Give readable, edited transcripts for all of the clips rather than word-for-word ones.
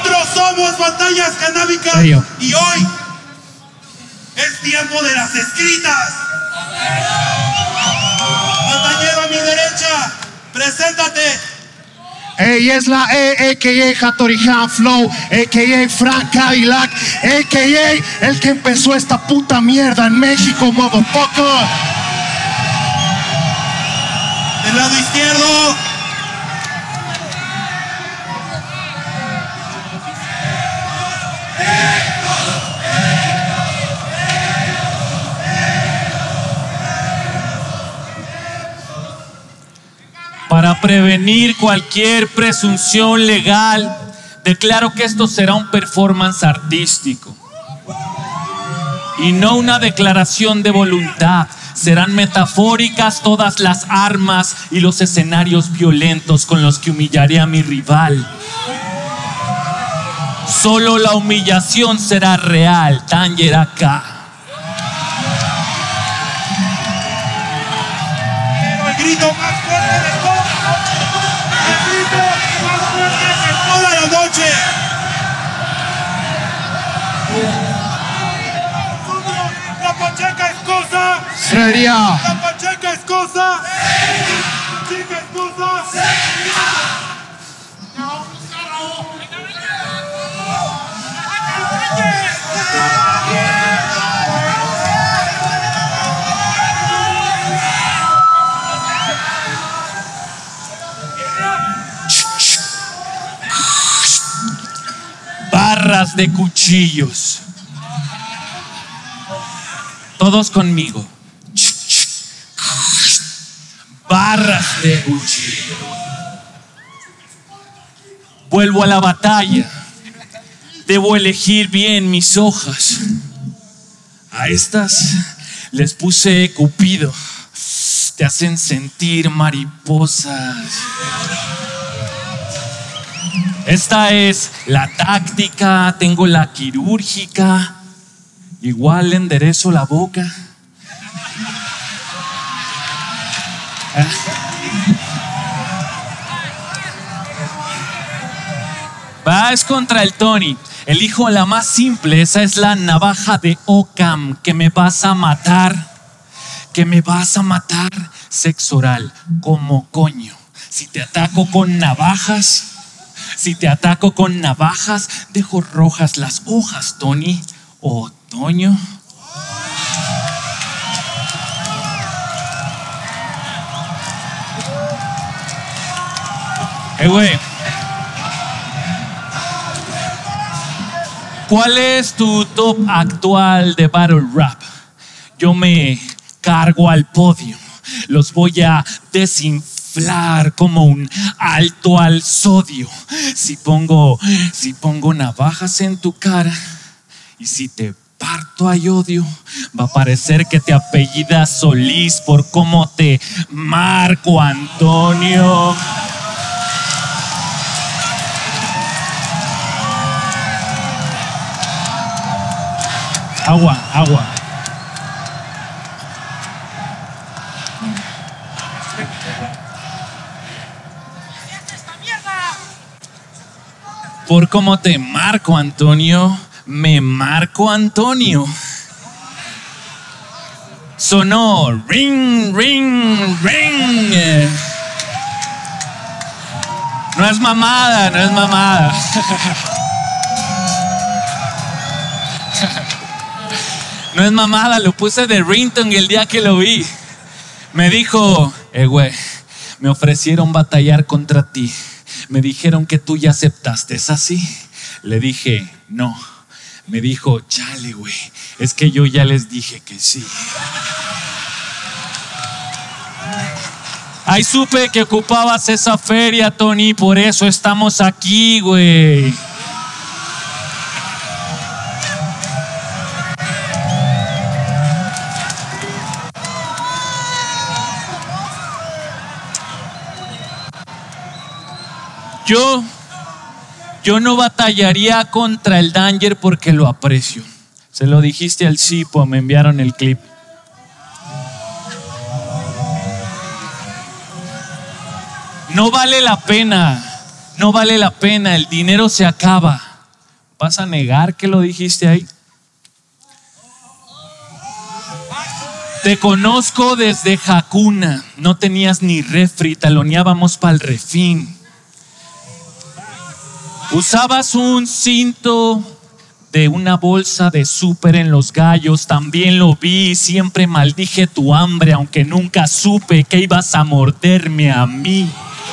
Nosotros somos Batallas Canábicas. Ello. Y hoy es tiempo de las escritas. Batallero a mi derecha, preséntate. Ey, es la a.k.a. Hattori Flow, a.k.a. Frank Cadillac, a.k.a. el que empezó esta puta mierda en México, motherfucker. Del lado izquierdo, Para prevenir cualquier presunción legal, declaro que esto será un performance artístico y no una declaración de voluntad. Serán metafóricas todas las armas y los escenarios violentos con los que humillaré a mi rival. Solo la humillación será real. Danger acá. el grito más fuerte de toda, el grito más fuerte de toda la noche. La pacheca es cosa. Sería. La pacheca es cosa. Chica es cosa. Barras de cuchillos. Todos conmigo. Barras de cuchillos. Vuelvo a la batalla. Debo elegir bien mis hojas. A estas les puse Cupido. Te hacen sentir mariposas. Esta es la táctica, tengo la quirúrgica. Igual enderezo la boca. Es contra el Tony. Elijo la más simple. Esa es la navaja de Occam. Que me vas a matar. Que me vas a matar. Sexo oral. Como coño. Si te ataco con navajas. Si te ataco con navajas, dejo rojas las hojas, Tony. Otoño. Güey. ¿Cuál es tu top actual de battle rap? Yo me cargo al podio. Los voy a desinflar como un alto al sodio. Si pongo navajas en tu cara y si te parto hay odio, va a parecer que te apellidas Solís por cómo te marco, Antonio. Agua, agua. Por cómo te marco, Antonio, me marco, Antonio. Sonó ring, ring, ring. No es mamada, no es mamada. No es mamada, lo puse de ringtone el día que lo vi. Me dijo, güey, me ofrecieron batallar contra ti. Me dijeron que tú ya aceptaste, ¿es así? Le dije, no. Me dijo, chale, güey, es que yo ya les dije que sí. Ahí supe que ocupabas esa feria, Tony, por eso estamos aquí, güey. Yo no batallaría contra el Danger porque lo aprecio. Se lo dijiste al Cipo, me enviaron el clip. No vale la pena, no vale la pena, el dinero se acaba. ¿Vas a negar que lo dijiste ahí? Te conozco desde Jacuna. No tenías ni refri, taloneábamos para el refín. Usabas un cinto de una bolsa de súper en Los Gallos. También lo vi, siempre maldije tu hambre, aunque nunca supe que ibas a morderme a mí.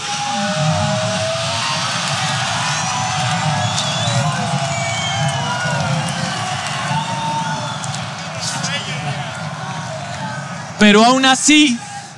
Pero aún así,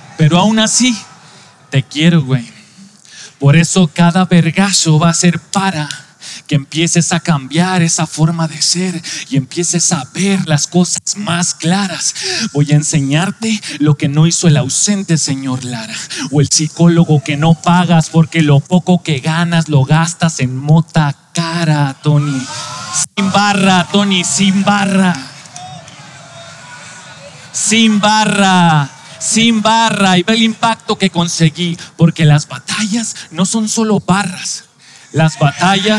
te quiero, güey. Por eso cada vergazo va a ser para que empieces a cambiar esa forma de ser y empieces a ver las cosas más claras. Voy a enseñarte lo que no hizo el ausente señor Lara, o el psicólogo que no pagas porque lo poco que ganas lo gastas en mota cara, Tony. Sin barra, Tony, sin barra. Sin barra, sin barra. Y ve el impacto que conseguí, porque las batallas no son solo barras. Las batallas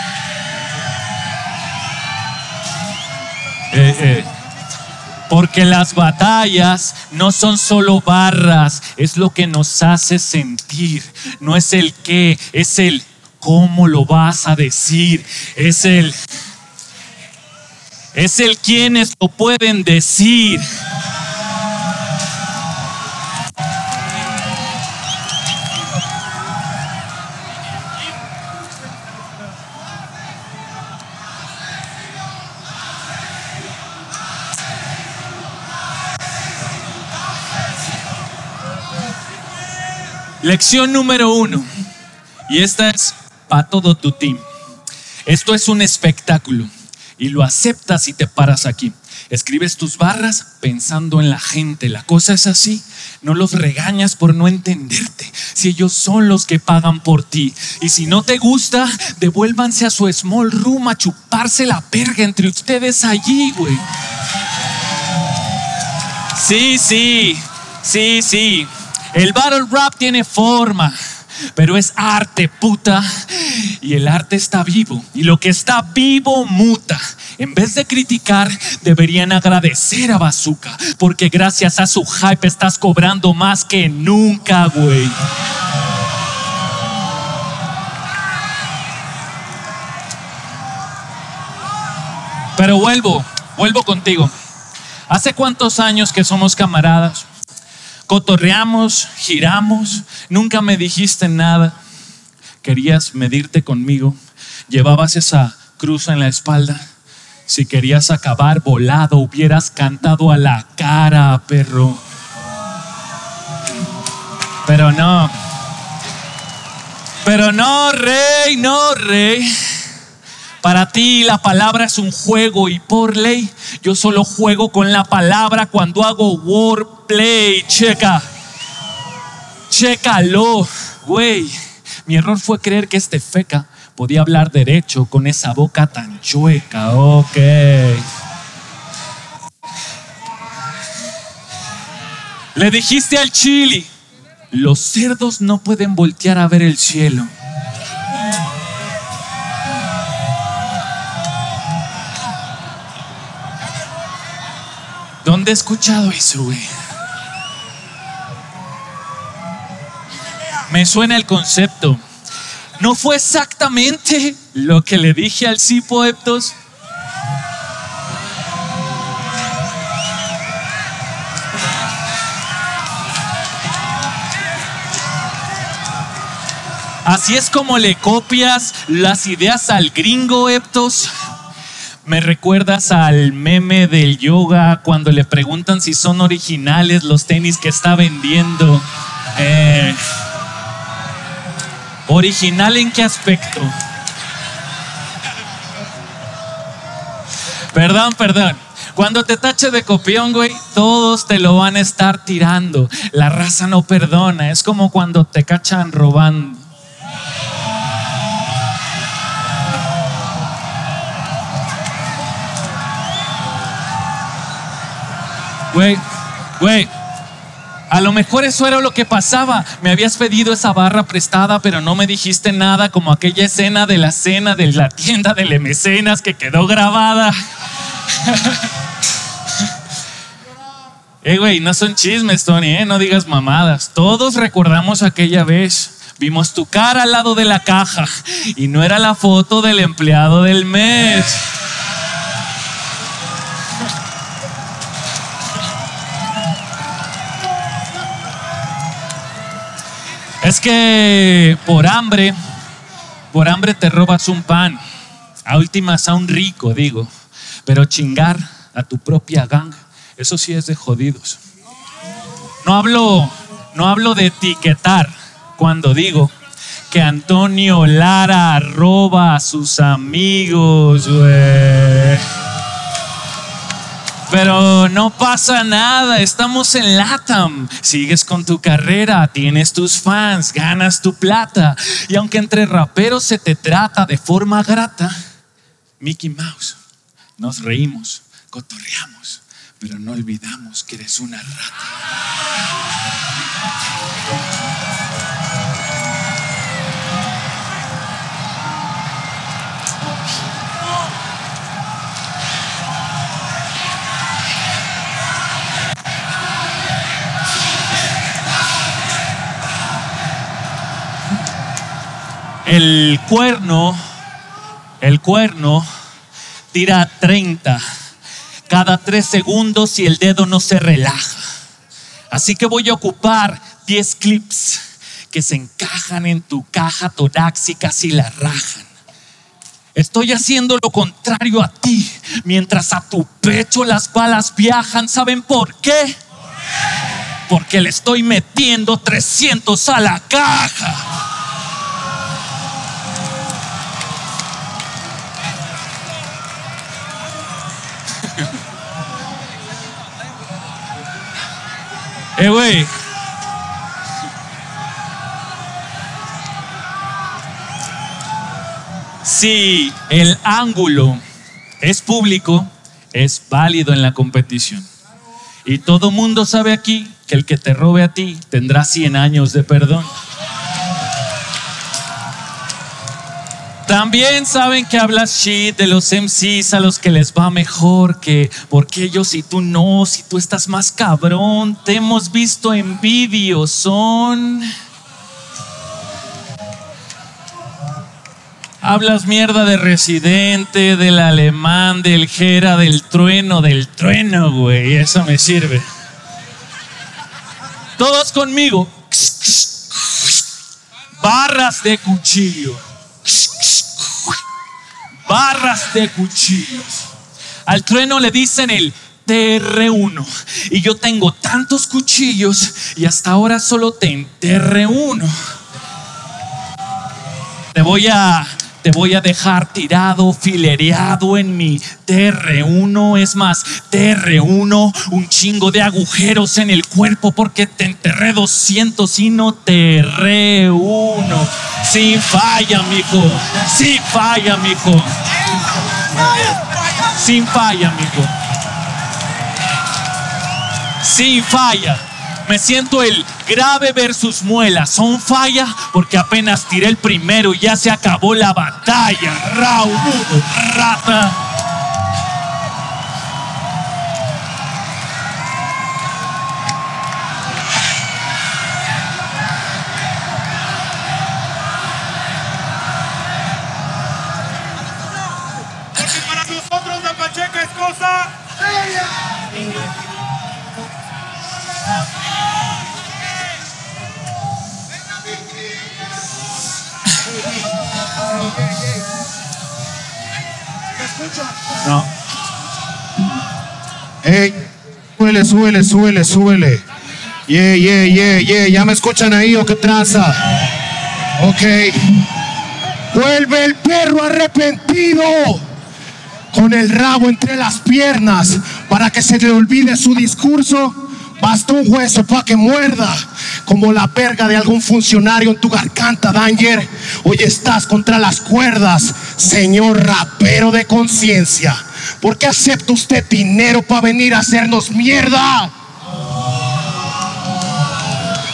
porque las batallas no son solo barras. Es lo que nos hace sentir. No es el qué, es el cómo lo vas a decir. Es el quienes lo pueden decir. Lección número 1, y esta es para todo tu team. Esto es un espectáculo y lo aceptas y te paras aquí. Escribes tus barras pensando en la gente. La cosa es así. No los regañas por no entenderte, si ellos son los que pagan por ti. Y si no te gusta, devuélvanse a su small room a chuparse la verga entre ustedes allí, güey. Sí. El battle rap tiene forma, pero es arte, puta. Y el arte está vivo, y lo que está vivo muta. En vez de criticar, deberían agradecer a Bazooka, porque gracias a su hype estás cobrando más que nunca, güey. Pero vuelvo contigo. ¿Hace cuántos años que somos camaradas? Cotorreamos, giramos, nunca me dijiste nada. Querías medirte conmigo, llevabas esa cruz en la espalda. Si querías acabar volado, hubieras cantado a la cara, perro. Pero no, rey. Para ti la palabra es un juego y por ley yo solo juego con la palabra cuando hago wordplay. Chécalo, güey. Mi error fue creer que este feca podía hablar derecho con esa boca tan chueca. Ok. Le dijiste al chili: los cerdos no pueden voltear a ver el cielo. ¿Dónde he escuchado eso, güey? Me suena el concepto. ¿No fue exactamente lo que le dije al Cipo Eptos? Así es como le copias las ideas al gringo, Eptos. Me recuerdas al meme del yoga cuando le preguntan si son originales los tenis que está vendiendo. ¿Original en qué aspecto? Perdón. Cuando te tache de copión, güey, todos te lo van a estar tirando. La raza no perdona. Es como cuando te cachan robando. Güey, A lo mejor eso era lo que pasaba. Me habías pedido esa barra prestada, pero no me dijiste nada, como aquella escena de la cena de la tienda del mecenas que quedó grabada. Güey, no son chismes, Tony, no digas mamadas. Todos recordamos aquella vez. Vimos tu cara al lado de la caja y no era la foto del empleado del mes. Es que por hambre te robas un pan. A últimas a un rico, digo. Pero chingar a tu propia gang, eso sí es de jodidos. No hablo de etiquetar cuando digo que Antonio Lara roba a sus amigos, güey. Pero no pasa nada, estamos en LATAM. Sigues con tu carrera, tienes tus fans, ganas tu plata. Y aunque entre raperos se te trata de forma grata, Mickey Mouse, nos reímos, cotorreamos, pero no olvidamos que eres una rata. El cuerno tira 30 cada 3 segundos y el dedo no se relaja. Así que voy a ocupar 10 clips que se encajan en tu caja torácica y la rajan. Estoy haciendo lo contrario a ti, mientras a tu pecho las balas viajan. ¿Saben por qué? Porque le estoy metiendo 300 a la caja. Güey. Si el ángulo es público, es válido en la competición. Y todo mundo sabe aquí que el que te robe a ti tendrá 100 años de perdón. También saben que hablas shit de los MCs a los que les va mejor, que porque ellos y tú no, si tú estás más cabrón, te hemos visto en vídeos, son... Hablas mierda de Residente, del Alemán, del Jera, del trueno, güey, eso me sirve. Todos conmigo. Barras de cuchillo. Barras de cuchillos. Al trueno le dicen el TR1. Y yo tengo tantos cuchillos y hasta ahora solo te enterré uno. Te voy a dejar tirado, filereado en mi TR1. Es más, TR1, un chingo de agujeros en el cuerpo porque te enterré 200 y no TR1. Sin falla, mijo. Sin falla, mijo. Sin falla, mijo. Sin falla. Me siento el grave versus muela. Son falla porque apenas tiré el primero y ya se acabó la batalla. Raúl, rata. Porque para nosotros la pacheca es cosa seria. No. Ey, súbele. Yeah. ¿Ya me escuchan ahí o qué traza? Ok. Vuelve el perro arrepentido con el rabo entre las piernas para que se le olvide su discurso. Basta un hueso para que muerda como la verga de algún funcionario en tu garganta, Danger. Hoy estás contra las cuerdas, señor rapero de conciencia. ¿Por qué acepta usted dinero para venir a hacernos mierda?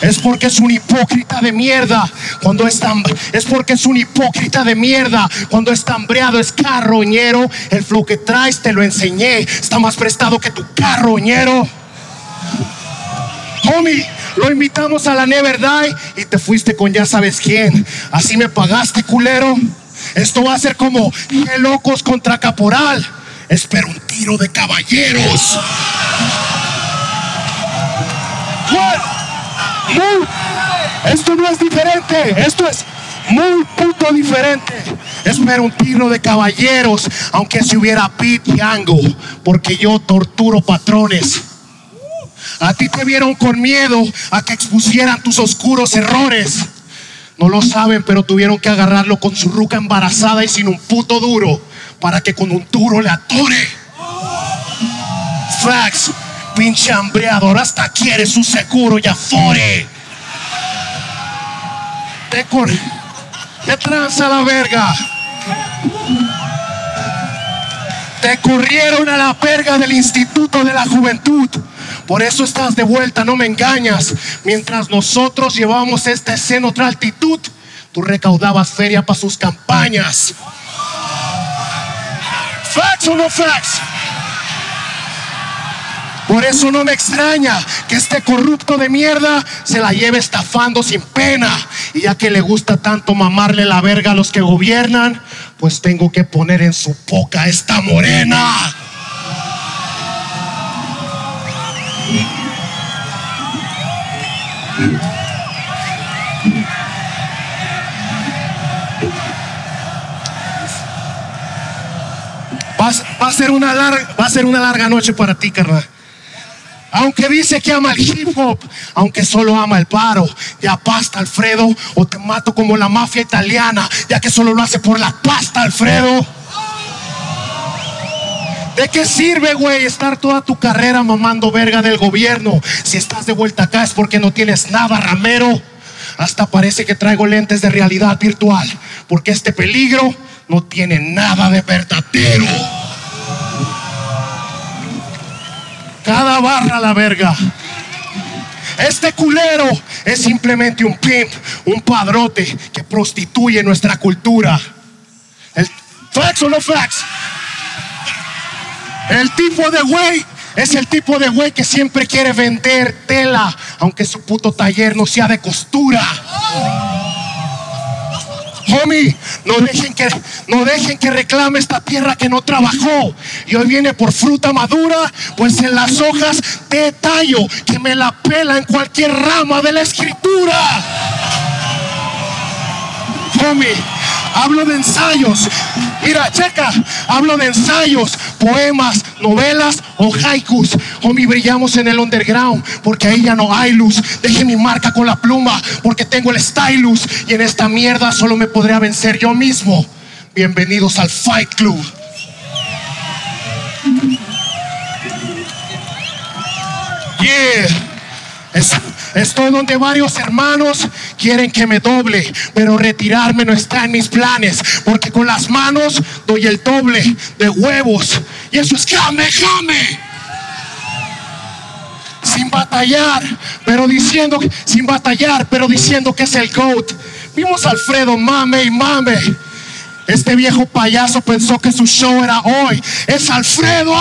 Es porque es un hipócrita de mierda cuando está, es porque es un hipócrita de mierda cuando está hambreado, es carroñero. El flow que traes te lo enseñé, está más prestado que tu carroñero. Homie, lo invitamos a la Never Die y te fuiste con ya sabes quién. Así me pagaste, culero. Esto va a ser como Qué Locos contra Caporal. Espero un tiro de caballeros. Esto no es diferente, esto es muy puto diferente. Espero un tiro de caballeros, aunque si hubiera Pete y Ango, porque yo torturo patrones. A ti te vieron con miedo a que expusieran tus oscuros errores. No lo saben, pero tuvieron que agarrarlo con su ruca embarazada y sin un puto duro, para que con un duro le atore. Facts, pinche hambreador, hasta quiere su seguro y afore. Te tranza la verga. Te corrieron a la verga del Instituto de la Juventud. Por eso estás de vuelta, no me engañas. Mientras nosotros llevábamos esta escena a otra altitud, tú recaudabas feria para sus campañas. ¿Facts o no facts? Por eso no me extraña que este corrupto de mierda se la lleve estafando sin pena. Y ya que le gusta tanto mamarle la verga a los que gobiernan, pues tengo que poner en su boca esta morena. Va a ser una larga noche para ti, carnal. Aunque dice que ama el hip hop, aunque solo ama el paro, ya basta, Alfredo, o te mato como la mafia italiana, ya que solo lo hace por la pasta, Alfredo. ¿De qué sirve, güey, estar toda tu carrera mamando verga del gobierno? Si estás de vuelta acá es porque no tienes nada, ramero. Hasta parece que traigo lentes de realidad virtual, porque este peligro no tiene nada de verdadero. Cada barra la verga. Este culero es simplemente un pimp, un padrote que prostituye nuestra cultura. ¿Facts o no facts? El tipo de güey es el tipo de güey que siempre quiere vender tela, aunque su puto taller no sea de costura. Homie, no dejen que reclame esta tierra que no trabajó y hoy viene por fruta madura, pues en las hojas de tallo que me la pela en cualquier rama de la escritura. Homie, hablo de ensayos. Mira, checa, hablo de ensayos, poemas, novelas o haikus. Homie, brillamos en el underground porque ahí ya no hay luz. Deje mi marca con la pluma porque tengo el stylus. Y en esta mierda solo me podría vencer yo mismo. Bienvenidos al Fight Club. Yeah. Estoy donde varios hermanos quieren que me doble, pero retirarme no está en mis planes, porque con las manos doy el doble de huevos y eso es jame, jame. Sin batallar, pero diciendo que es el GOAT. Vimos a Alfredo mame y mame. Este viejo payaso pensó que su show era hoy. Es Alfredo.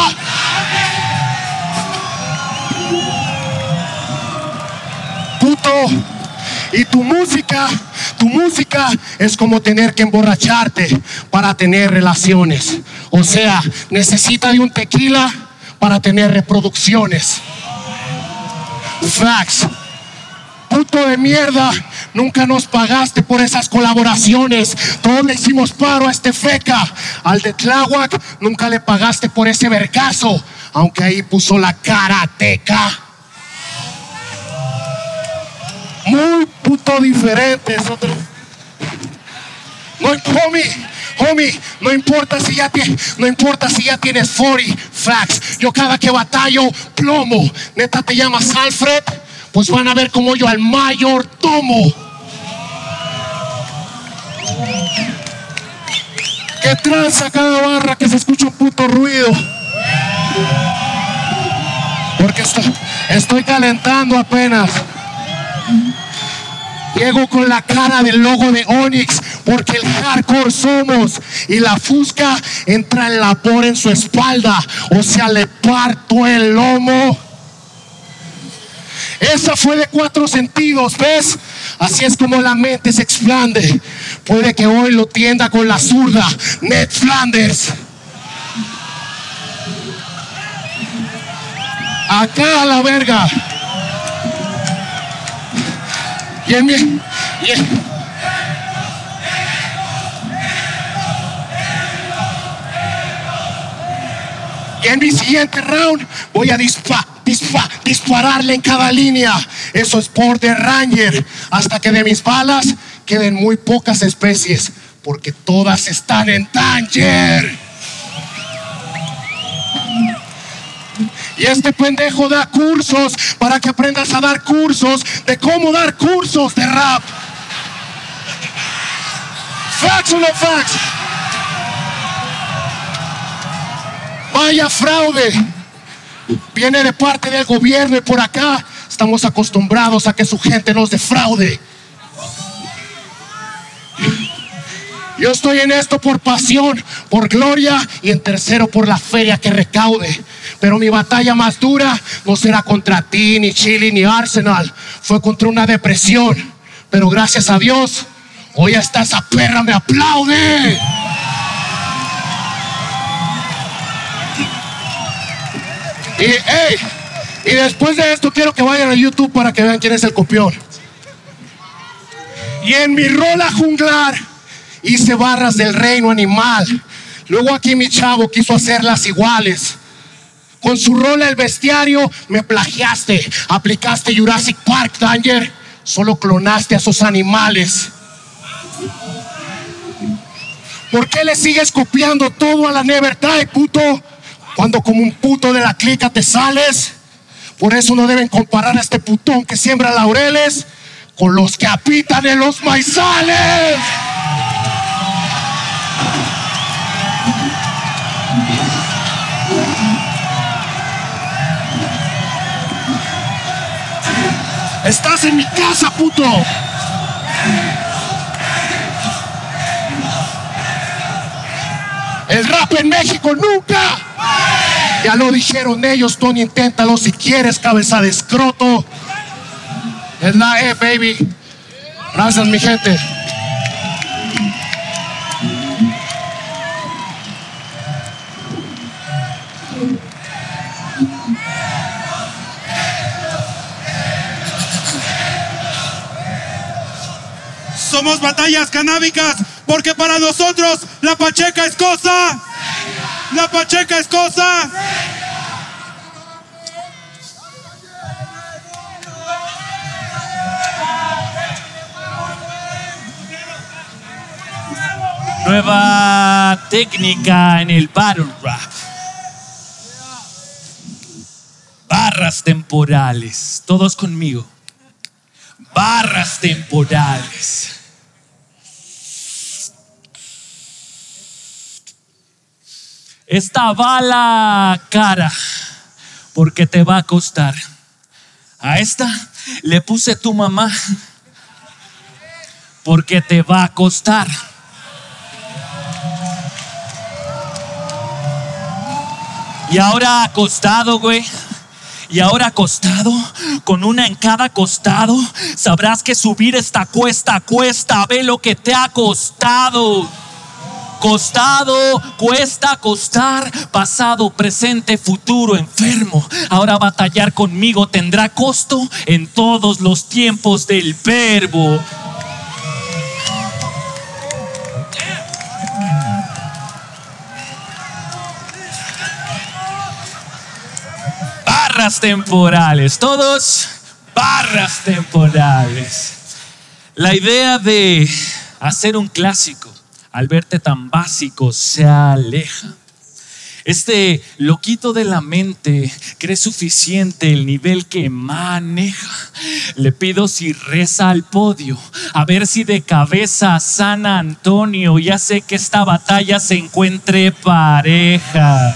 Puto. Y tu música es como tener que emborracharte para tener relaciones. O sea, necesita de un tequila para tener reproducciones. Facts. Puto de mierda, nunca nos pagaste por esas colaboraciones. Todos le hicimos paro a este feca. Al de Tláhuac nunca le pagaste por ese vergazo, aunque ahí puso la karateca. Muy puto diferentes. Homie, no importa si ya tienes 40 facts. Yo cada que batallo plomo. Neta te llamas Alfred, pues van a ver como yo al mayor tomo. Que tranza cada barra que se escucha un puto ruido. Porque estoy calentando apenas. Llego con la cara del logo de Onyx, porque el hardcore somos. Y la fusca entra el vapor en su espalda, o sea, le parto el lomo. Esa fue de 4 sentidos, ¿ves? Así es como la mente se expande. Puede que hoy lo tienda con la zurda, Ned Flanders. Acá a la verga. Y en mi siguiente round voy a dispararle en cada línea. Eso es por The Ranger, hasta que de mis balas queden muy pocas especies, porque todas están en danger. Y este pendejo da cursos para que aprendas a dar cursos de cómo dar cursos de rap. Facts o no facts. Vaya fraude. Viene de parte del gobierno y por acá estamos acostumbrados a que su gente nos defraude. Yo estoy en esto por pasión, por gloria y en tercero por la feria que recaude. Pero mi batalla más dura no será contra ti, ni Chile, ni Arsenal. Fue contra una depresión. Pero gracias a Dios, hoy hasta esa perra me aplaude. Y después de esto quiero que vayan a YouTube para que vean quién es el copión. Y en mi rola junglar hice barras del reino animal. Luego aquí mi chavo quiso hacerlas iguales. Con su rola El Bestiario me plagiaste. Aplicaste Jurassic Park, Danger. Solo clonaste a esos animales. ¿Por qué le sigues copiando todo a la Never Die, puto? Cuando como un puto de la clica te sales. Por eso no deben comparar a este putón que siembra laureles con los que habitan en los maizales. Estás en mi casa, puto. El rap en México nunca. Ya lo dijeron ellos, Tony, inténtalo si quieres, cabeza de escroto. Es la baby. Gracias, mi gente. Somos batallas canábicas, porque para nosotros la pacheca es cosa. La pacheca es cosa. Nueva técnica en el battle rap. Barras temporales. Todos conmigo. Barras temporales. Esta bala cara, porque te va a costar. A esta le puse tu mamá, porque te va a costar. Y ahora acostado, güey. Y ahora acostado, con una en cada costado, sabrás que subir esta cuesta cuesta. Ve lo que te ha costado. Costado, cuesta, costar, pasado, presente, futuro, enfermo. Ahora batallar conmigo tendrá costo en todos los tiempos del verbo. Barras temporales, todos barras temporales. La idea de hacer un clásico al verte tan básico se aleja. Este loquito de la mente cree suficiente el nivel que maneja. Le pido si reza al podio, a ver si de cabeza sana Antonio. Ya sé que esta batalla se encuentre pareja.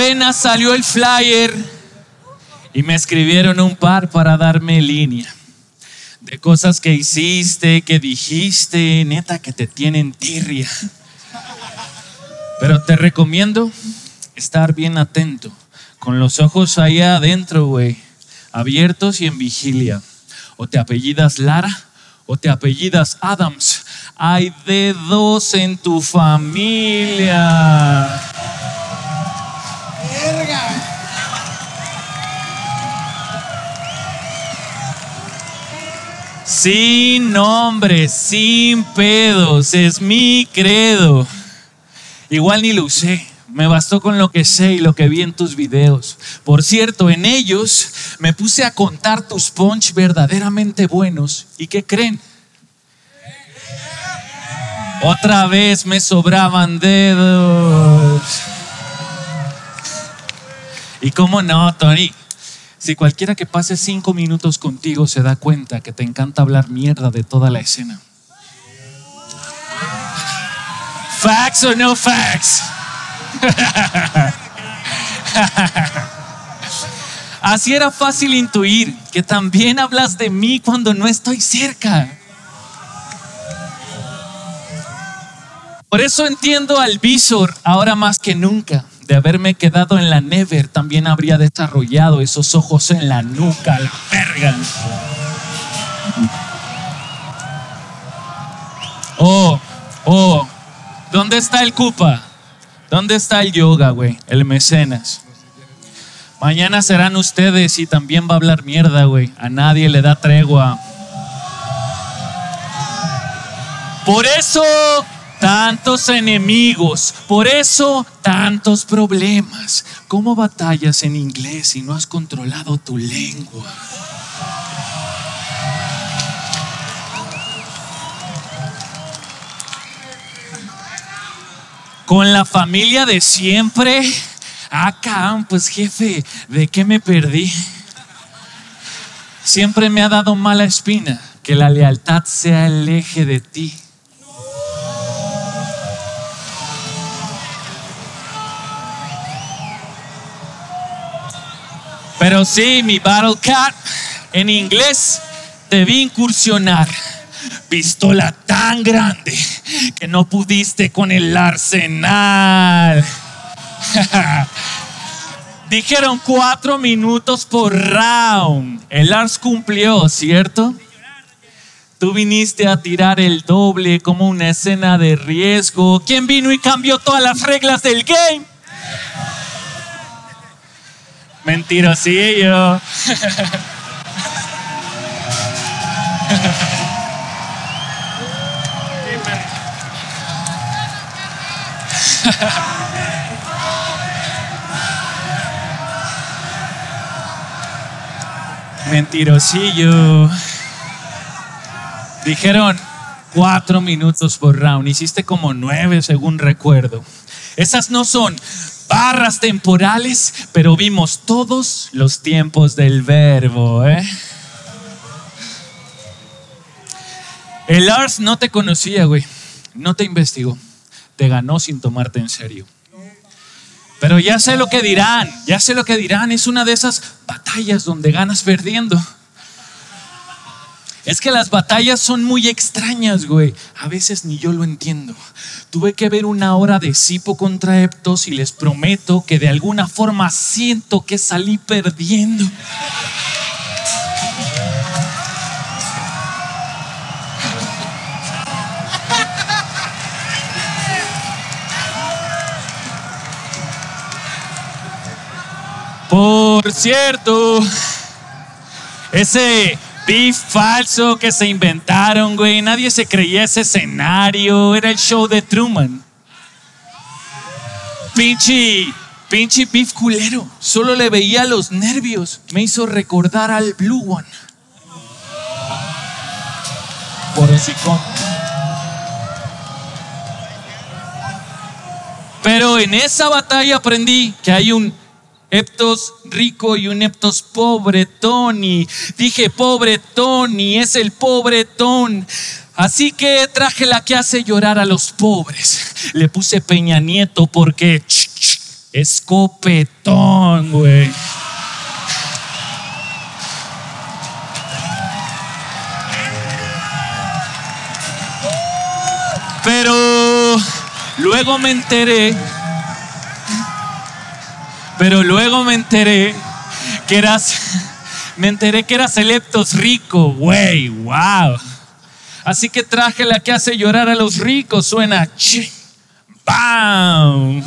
apenas salió el flyer y me escribieron un par para darme línea de cosas que hiciste, que dijiste, neta que te tienen tirria. Pero te recomiendo estar bien atento, con los ojos allá adentro, güey, abiertos y en vigilia. O te apellidas Lara o te apellidas Adams. Hay de dos en tu familia. Sin nombres, sin pedos, es mi credo. Igual ni lo usé, me bastó con lo que sé y lo que vi en tus videos. Por cierto, en ellos me puse a contar tus punch verdaderamente buenos. ¿Y qué creen? Otra vez me sobraban dedos. Y cómo no, Tony. Si cualquiera que pase 5 minutos contigo se da cuenta que te encanta hablar mierda de toda la escena. ¿Facts o no facts? Así era fácil intuir que también hablas de mí cuando no estoy cerca. Por eso entiendo al Visor ahora más que nunca. De haberme quedado en la Never, también habría desarrollado esos ojos en la nuca, la verga. ¿Dónde está el Cupa? ¿Dónde está el yoga, güey? El mecenas. Mañana serán ustedes y también va a hablar mierda, güey. A nadie le da tregua. Por eso tantos enemigos, por eso tantos problemas. ¿Cómo batallas en inglés si no has controlado tu lengua? Con la familia de siempre. Acá, pues jefe, ¿de qué me perdí? Siempre me ha dado mala espina que la lealtad sea el eje de ti. Pero sí, mi Battle Cat, en inglés te vi incursionar. Pistola tan grande que no pudiste con el arsenal. Dijeron 4 minutos por round. El Lars cumplió, ¿cierto? Tú viniste a tirar el doble como una escena de riesgo. ¿Quién vino y cambió todas las reglas del game? Mentirosillo. Mentirosillo. Dijeron 4 minutos por round. Hiciste como 9 según recuerdo. Esas no son barras temporales, pero vimos todos los tiempos del verbo, ¿eh? El Lars no te conocía, güey. No te investigó. Te ganó sin tomarte en serio. Pero ya sé lo que dirán. Ya sé lo que dirán. Es una de esas batallas donde ganas perdiendo. Es que las batallas son muy extrañas, güey. A veces ni yo lo entiendo. Tuve que ver 1 hora de Sipo contra Eptos y les prometo que de alguna forma siento que salí perdiendo. Por cierto, ese beef falso que se inventaron, güey, nadie se creía ese escenario. Era el show de Truman. Pinche beef culero. Solo le veía los nervios. Me hizo recordar al Blue One. Por hocicón. Pero en esa batalla aprendí que hay un Eptos rico y un Eptos pobre, Tony. Dije, pobre Tony, es el pobretón. Así que traje la que hace llorar a los pobres. Le puse Peña Nieto porque escopetón, güey. Pero luego me enteré que eras Leptos rico, güey, wow. Así que traje la que hace llorar a los ricos, suena chi, bam.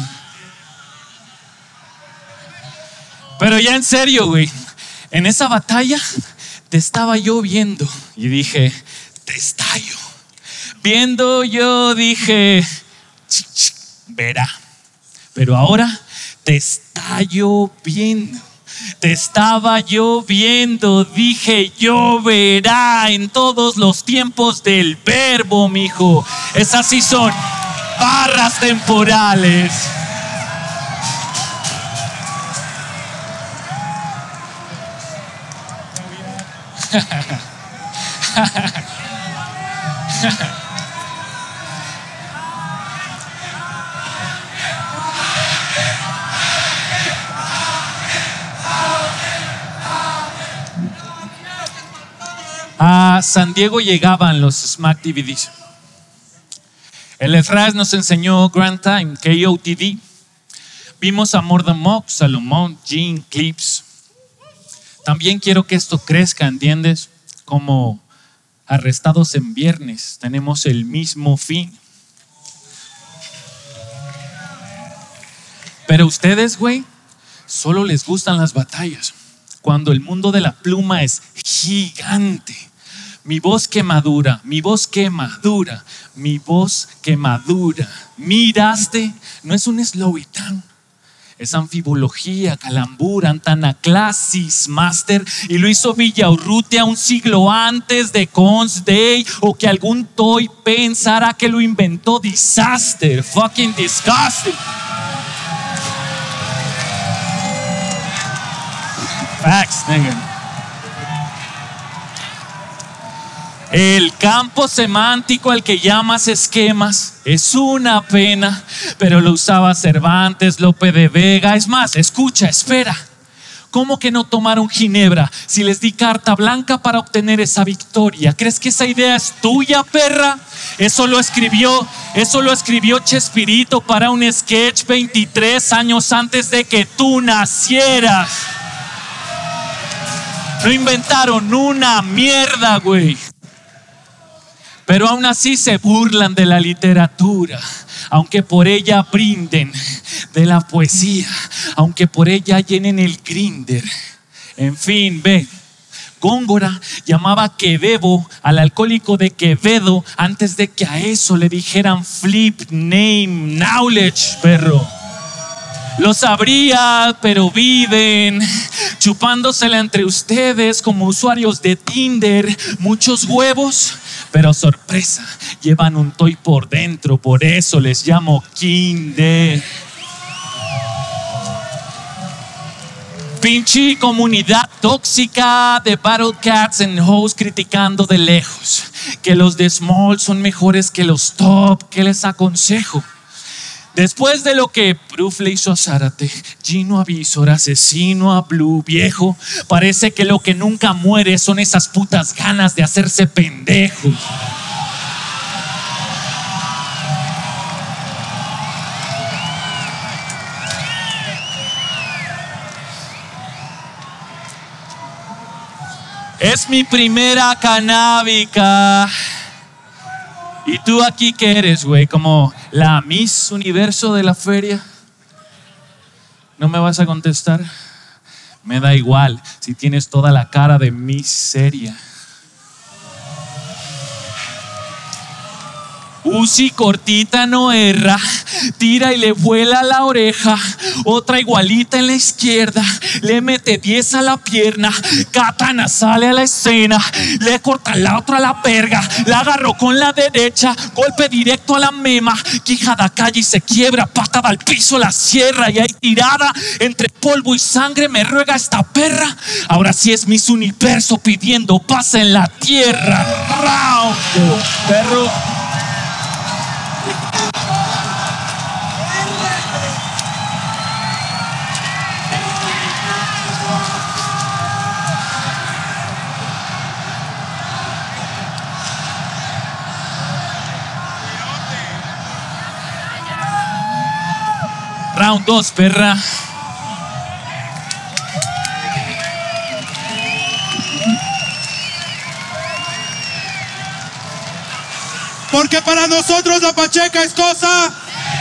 Pero ya en serio, güey, en esa batalla te estaba yo viendo y dije, te estallo. Viendo yo dije, verá. Pero ahora te estallo viendo. Te estaba yo viendo, dije lloverá en todos los tiempos del verbo, mijo. Esas sí son barras temporales. A San Diego llegaban los Smack DVDs. El Ezra nos enseñó Grand Time, KOTD. Vimos a More Than Mox, Salomón, Gene, Clips. También quiero que esto crezca, ¿entiendes? Como Arrestados en Viernes, tenemos el mismo fin. Pero ustedes, güey, solo les gustan las batallas, cuando el mundo de la pluma es gigante. Mi voz que madura, mi voz que madura, mi voz que madura. Miraste, no es un slow it down. Es anfibología, calambur, antanaclasis, master. Y lo hizo Villaurrutia un siglo antes de Cons Day. O que algún toy pensara que lo inventó Disaster. Fucking disgusting. Facts, nigga. El campo semántico al que llamas esquemas es una pena, pero lo usaba Cervantes, Lope de Vega. Es más, escucha, espera. ¿Cómo que no tomaron Ginebra si les di carta blanca para obtener esa victoria? ¿Crees que esa idea es tuya, perra? Eso lo escribió Chespirito para un sketch 23 años antes de que tú nacieras. No inventaron una mierda, güey. Pero aún así se burlan de la literatura, aunque por ella brinden de la poesía, aunque por ella llenen el Grindr. En fin, ve, Góngora llamaba Quevedo al alcohólico de Quevedo antes de que a eso le dijeran flip name knowledge, perro. Lo sabría, pero viven chupándosela entre ustedes como usuarios de Tinder. Muchos huevos, pero sorpresa, llevan un toy por dentro, por eso les llamo Kinder. Pinche comunidad tóxica de Battle Cats and Hoes criticando de lejos que los de Small son mejores que los Top. ¿Qué les aconsejo? Después de lo que Proof le hizo a Zárate, Gino a Visor, asesino a Blue, viejo, parece que lo que nunca muere son esas putas ganas de hacerse pendejos. Es mi primera canábica. ¿Y tú aquí qué eres, güey? ¿Como la Miss Universo de la feria? ¿No me vas a contestar? Me da igual si tienes toda la cara de miseria. Uzi cortita no erra, tira y le vuela la oreja. Otra igualita en la izquierda, le mete 10 a la pierna. Katana sale a la escena, le corta la otra a la verga. La agarró con la derecha, golpe directo a la mema. Quijada calle y se quiebra, patada al piso la sierra. Y ahí tirada entre polvo y sangre me ruega esta perra. Ahora sí es Miss Universo pidiendo paz en la tierra. ¡Rao! Perro. Round 2, perra. Porque para nosotros la Pacheca es cosa.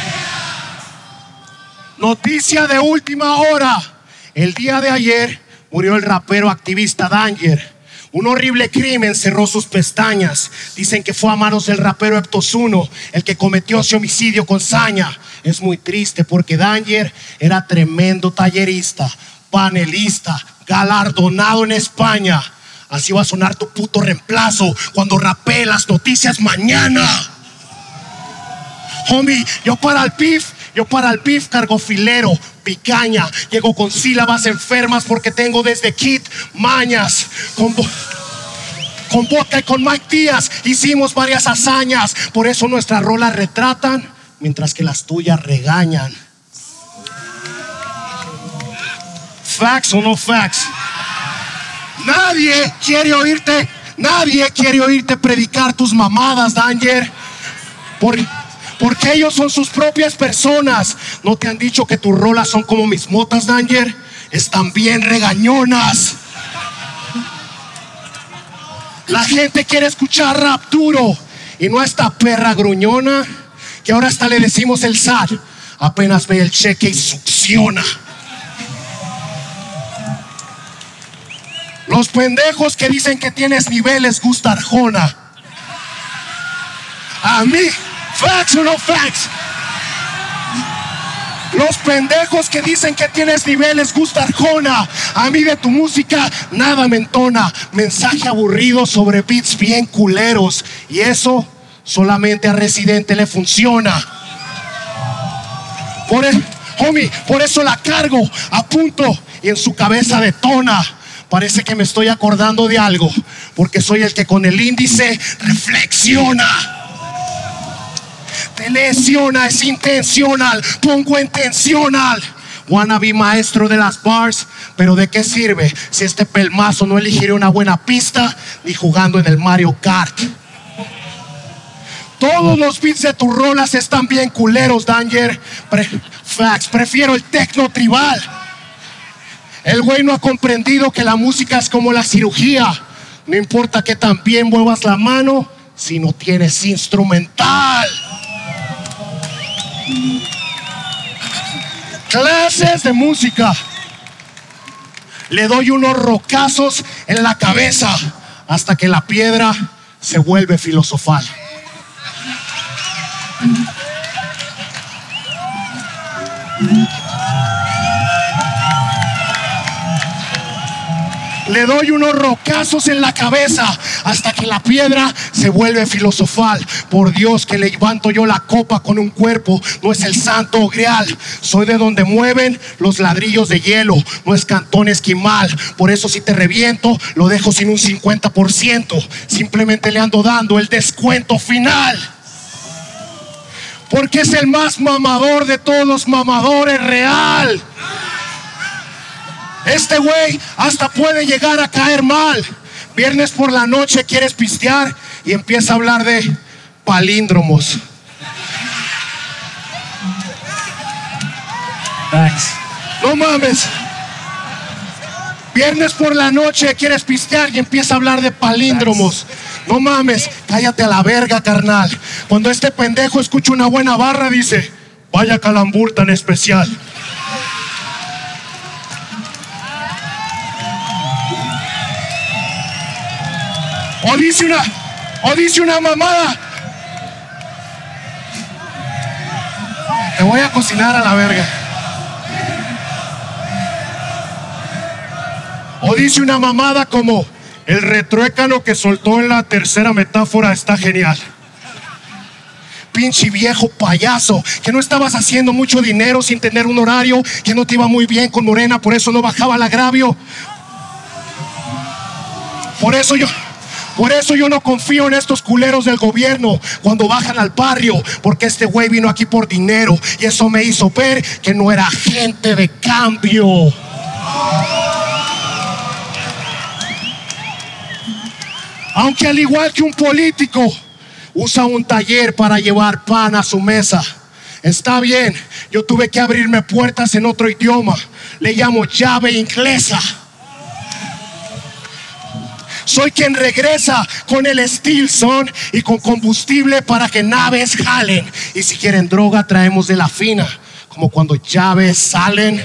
Noticia de última hora. El día de ayer murió el rapero activista Danger. Un horrible crimen cerró sus pestañas. Dicen que fue a manos del rapero Eptos 1 el que cometió ese homicidio con saña. Es muy triste porque Danger era tremendo tallerista, panelista, galardonado en España. Así va a sonar tu puto reemplazo cuando rapee las noticias mañana. Homie, yo para el beef cargo filero, picaña. Llego con sílabas enfermas porque tengo desde Kid mañas. Con vodka y con Mike Díaz hicimos varias hazañas. Por eso nuestras rolas retratan, mientras que las tuyas regañan. ¿Facts o no facts? Nadie quiere oírte predicar tus mamadas, Danger. Porque ellos son sus propias personas. ¿No te han dicho que tus rolas son como mis motas, Danger? Están bien regañonas. La gente quiere escuchar rap duro y no a esta perra gruñona que ahora hasta le decimos el SAT. Apenas ve el cheque y succiona. Los pendejos que dicen que tienes niveles gusta Arjona. A mí, facts o no facts. Los pendejos que dicen que tienes niveles gusta Arjona. A mí de tu música nada me entona. Mensaje aburrido sobre beats bien culeros. Y eso solamente a Residente le funciona. Por eso la cargo a punto y en su cabeza detona. Parece que me estoy acordando de algo, porque soy el que con el índice reflexiona. Te lesiona, es intencional, pongo intencional. Wannabe maestro de las bars, pero ¿de qué sirve si este pelmazo no elegiré una buena pista ni jugando en el Mario Kart? Todos los beats de tus rolas están bien culeros, Danger. Facts, prefiero el techno tribal. El güey no ha comprendido que la música es como la cirugía. No importa que tan bien muevas la mano si no tienes instrumental. Clases de música. Le doy unos rocazos en la cabeza hasta que la piedra se vuelve filosofal. Le doy unos rocazos en la cabeza hasta que la piedra se vuelve filosofal. Por Dios que levanto yo la copa con un cuerpo, no es el santo grial. Soy de donde mueven los ladrillos de hielo, no es Cantón Esquimal. Por eso si te reviento, lo dejo sin un 50%. Simplemente le ando dando el descuento final. Porque es el más mamador de todos los mamadores real. Este güey hasta puede llegar a caer mal. Viernes por la noche quieres pistear y empieza a hablar de palíndromos. Thanks. No mames. Viernes por la noche quieres pistear y empieza a hablar de palíndromos. No mames, cállate a la verga, carnal. Cuando este pendejo escucha una buena barra dice, vaya calambur tan especial. O dice una mamada. Te voy a cocinar a la verga. O dice una mamada como el retruécano que soltó en la tercera metáfora está genial. Pinche viejo payaso, que no estabas haciendo mucho dinero sin tener un horario, que no te iba muy bien con Morena, por eso no bajaba el agravio. Por eso yo no confío en estos culeros del gobierno cuando bajan al barrio, porque este güey vino aquí por dinero y eso me hizo ver que no era gente de cambio. Aunque al igual que un político usa un taller para llevar pan a su mesa, Está bien, yo tuve que abrirme puertas en otro idioma. Le llamo llave inglesa. Soy quien regresa con el Stilson y con combustible para que naves jalen. Y si quieren droga, traemos de la fina, como cuando llaves salen.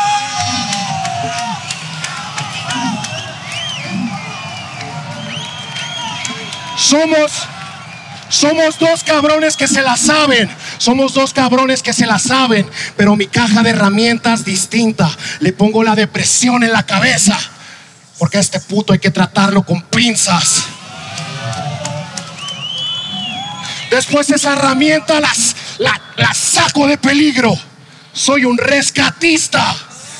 Somos dos cabrones que se la saben. Somos dos cabrones que se la saben. Pero mi caja de herramientas distinta. Le pongo la depresión en la cabeza. Porque a este puto hay que tratarlo con pinzas. Después esa herramienta la saco de peligro. Soy un rescatista.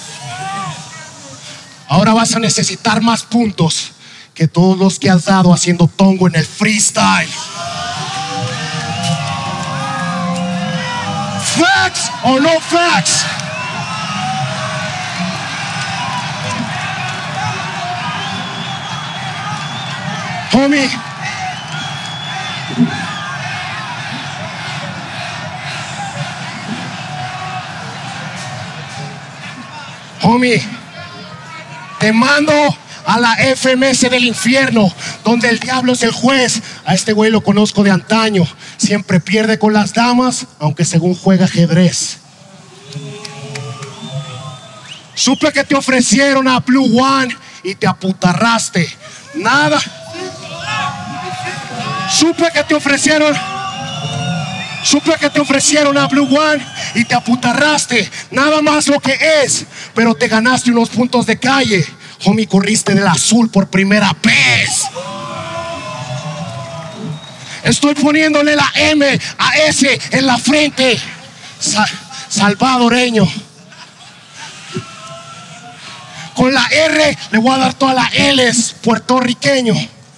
Ahora vas a necesitar más puntos que todos los que has dado haciendo tongo en el freestyle. Facts or no facts? Homie, te mando a la FMS del infierno, donde el diablo es el juez. A este güey lo conozco de antaño. Siempre pierde con las damas, aunque según juega ajedrez. Supe que te ofrecieron a Blue One y te aputarraste. Nada. Supe que te ofrecieron a Blue One y te aputarraste. Nada más lo que es. Pero te ganaste unos puntos de calle. Homie, corriste del azul por primera vez. Estoy poniéndole la M a S en la frente. Salvadoreño. Con la R le voy a dar todas las L's. Puertorriqueño.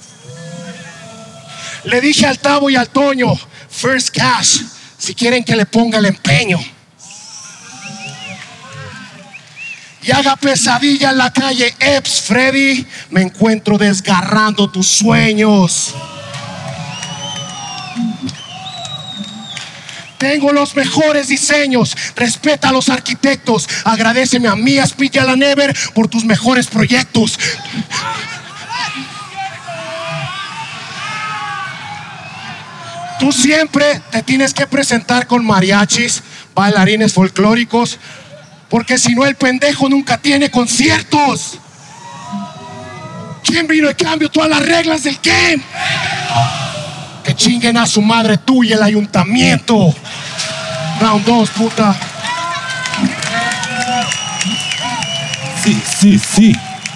Le dije al Tavo y al Toño, first cash, si quieren que le ponga el empeño. Y haga pesadilla en la calle Epps, Freddy. Me encuentro desgarrando tus sueños. Tengo los mejores diseños. Respeta a los arquitectos. Agradéceme a mí, Aspilla la Never, por tus mejores proyectos. Tú siempre te tienes que presentar con mariachis, bailarines folclóricos, porque si no el pendejo nunca tiene conciertos. ¿Quién vino y cambió todas las reglas del game? Que chinguen a su madre tú y el ayuntamiento. Round 2, puta. Sí.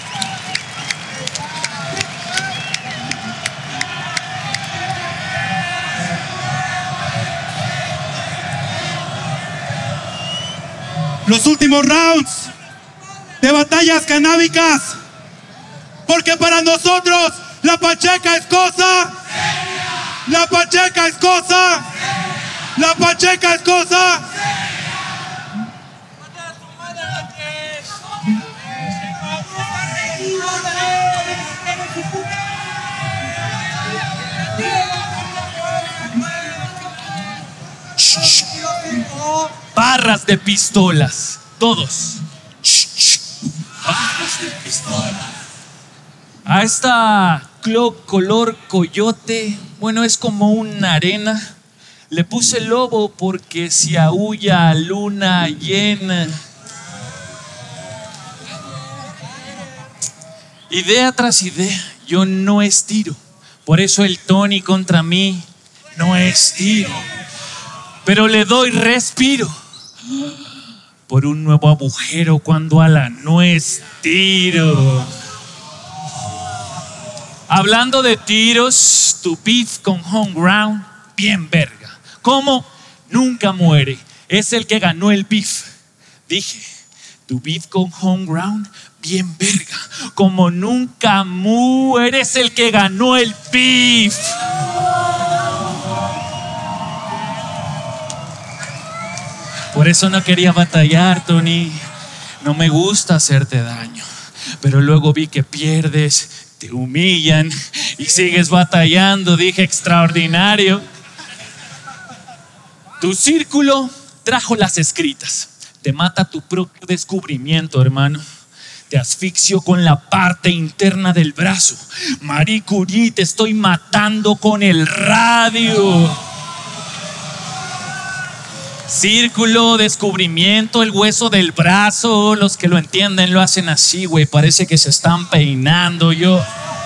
Los últimos rounds de batallas canábicas, porque para nosotros la pacheca es cosa, la pacheca es cosa, la pacheca es cosa. Barras de pistolas, todos. Barras de pistolas. A esta color coyote, bueno, es como una arena. Le puse lobo porque se aúlla luna llena. Idea tras idea, yo no estiro. Por eso el Tony contra mí no estiro. Pero le doy respiro por un nuevo agujero cuando a la nuez tiro. Hablando de tiros, tu beef con Home Ground, bien verga. Como nunca muere, es el que ganó el beef. Dije, tu beef con Home Ground, bien verga. Como nunca muere, es el que ganó el beef. Por eso no quería batallar, Tony. No me gusta hacerte daño. Pero luego vi que pierdes, te humillan y sigues batallando. Dije, extraordinario. Tu círculo trajo las escritas. Te mata tu propio descubrimiento, hermano. Te asfixio con la parte interna del brazo. Marie Curie, te estoy matando con el radio. Círculo, descubrimiento, el hueso del brazo. Los que lo entienden lo hacen así, güey. Parece que se están peinando. Yo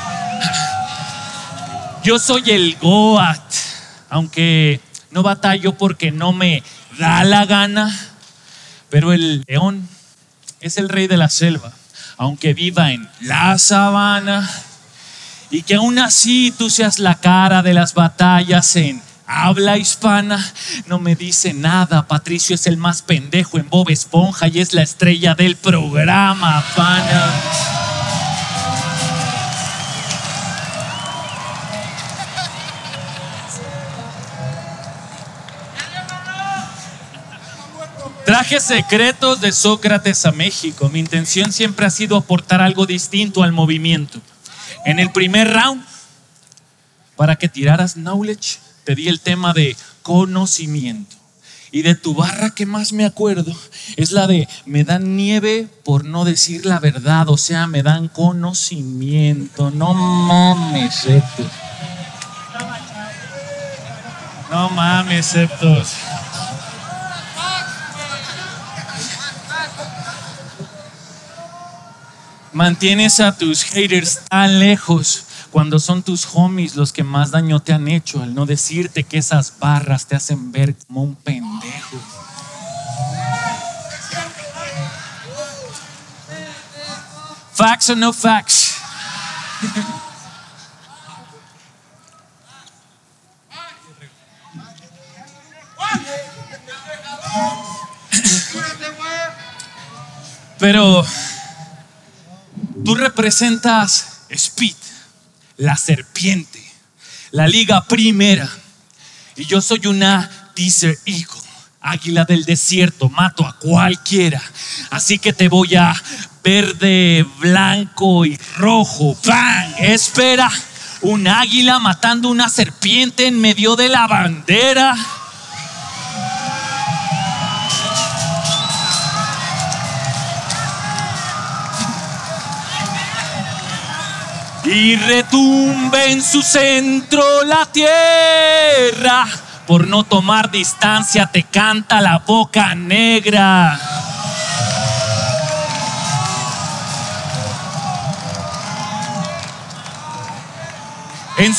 soy el Goat, aunque no batallo porque no me da la gana. Pero el león es el rey de la selva, aunque viva en la sabana. Y que aún así tú seas la cara de las batallas en habla hispana, no me dice nada. Patricio es el más pendejo en Bob Esponja y es la estrella del programa, pana. Traje secretos de Sócrates a México. Mi intención siempre ha sido aportar algo distinto al movimiento. En el primer round, para que tiraras knowledge, te di el tema de conocimiento. Y de tu barra que más me acuerdo es la de me dan nieve por no decir la verdad. O sea, me dan conocimiento. No mames, Septos. No mames, Septos. Mantienes a tus haters tan lejos cuando son tus homies los que más daño te han hecho, al no decirte que esas barras te hacen ver como un pendejo. Facts o no facts. Pero tú representas Speed, la serpiente, la liga primera. Y yo soy una Desert Eagle, águila del desierto, mato a cualquiera. Así que te voy a verde, blanco y rojo. ¡Bang! Espera, un águila matando una serpiente en medio de la bandera. Y retumba en su centro la tierra. Por no tomar distancia te canta la boca negra. En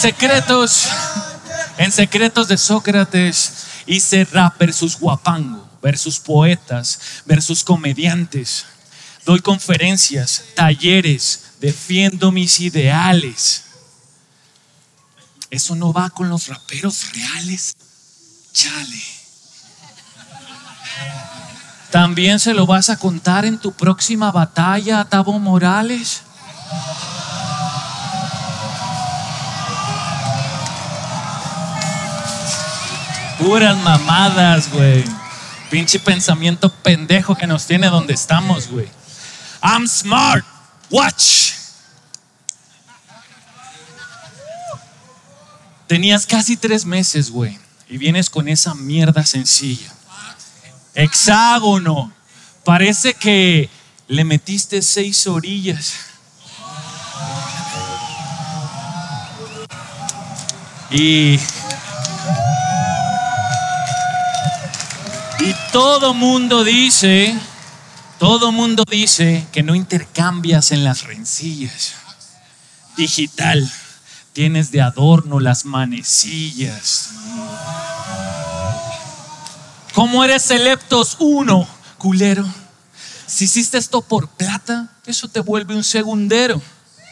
secretos de Sócrates hice rap versus guapango, versus poetas, versus comediantes. Doy conferencias, talleres, defiendo mis ideales. Eso no va con los raperos reales. Chale. ¿También se lo vas a contar en tu próxima batalla a Tavo Morales? Puras mamadas, güey. Pinche pensamiento pendejo que nos tiene donde estamos, güey. I'm smart. Watch. Tenías casi 3 meses, güey, y vienes con esa mierda sencilla. Hexágono. Parece que le metiste 6 orillas. Y todo mundo dice que no intercambias en las rencillas. Digital, tienes de adorno las manecillas. ¿Cómo eres Seleptos 1, culero? Si hiciste esto por plata, eso te vuelve un segundero.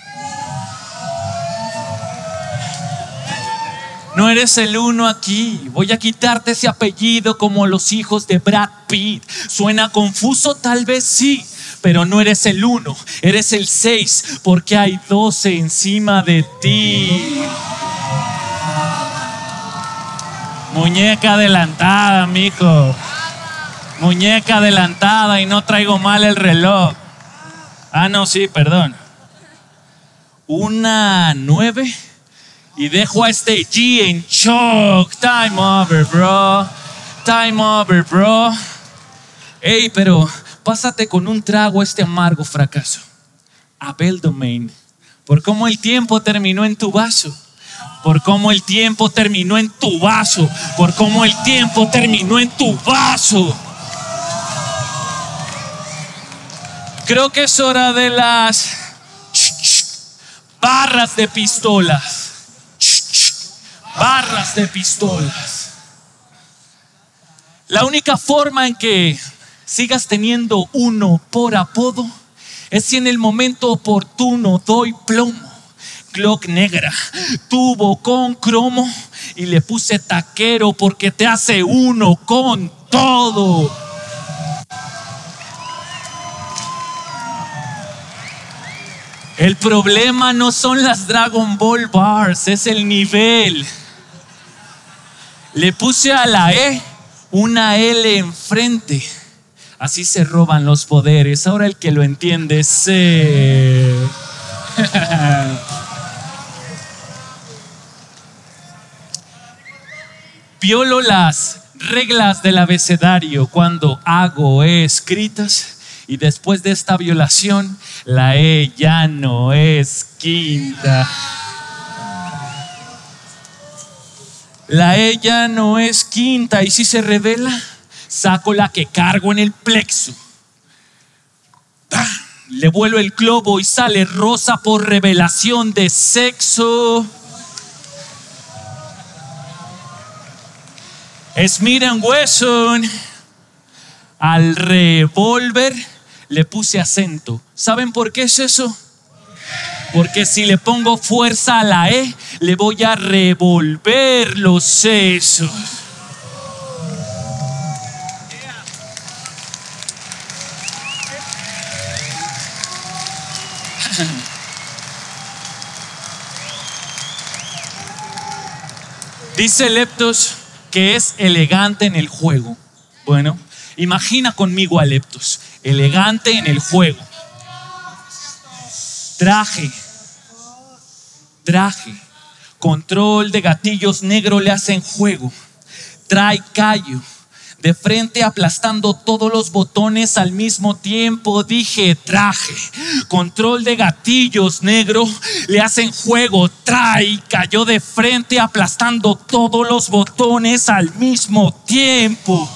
No eres el 1 aquí. Voy a quitarte ese apellido como los hijos de Brad Pitt. Suena confuso, tal vez sí, pero no eres el 1, eres el 6, porque hay 12 encima de ti. Muñeca adelantada, mijo. Muñeca adelantada y no traigo mal el reloj. Ah, no, sí, perdón. 1-9. Y dejo a este G en shock. Time over, bro. Time over, bro. Ey, pero pásate con un trago este amargo fracaso. Abel Domain, por cómo el tiempo terminó en tu vaso. Por cómo el tiempo terminó en tu vaso. Por cómo el tiempo terminó en tu vaso. Creo que es hora de las barras de pistolas. Barras de pistolas. La única forma en que sigas teniendo uno por apodo es si en el momento oportuno doy plomo. Glock negra, tubo con cromo y le puse taquero porque te hace uno con todo. El problema no son las Dragon Ball Bars, es el nivel. Le puse a la E una L enfrente. Así se roban los poderes. Ahora el que lo entiende se... Violo las reglas del abecedario cuando hago escritas. Y después de esta violación, la E ya no es quinta. La E ya no es quinta. Y si se revela, saco la que cargo en el plexo. ¡Pam! Le vuelo el globo y sale rosa por revelación de sexo. Smith & Wesson. Al revólver le puse acento. ¿Saben por qué es eso? Porque si le pongo fuerza a la E, le voy a revolver los sesos. Dice Leptos que es elegante en el juego. Bueno, imagina conmigo a Leptos, elegante en el juego. Traje, control de gatillos negro le hacen juego. Trae callo, de frente aplastando todos los botones al mismo tiempo. Dije traje, control de gatillos negro le hacen juego. Trae, cayó de frente aplastando todos los botones al mismo tiempo.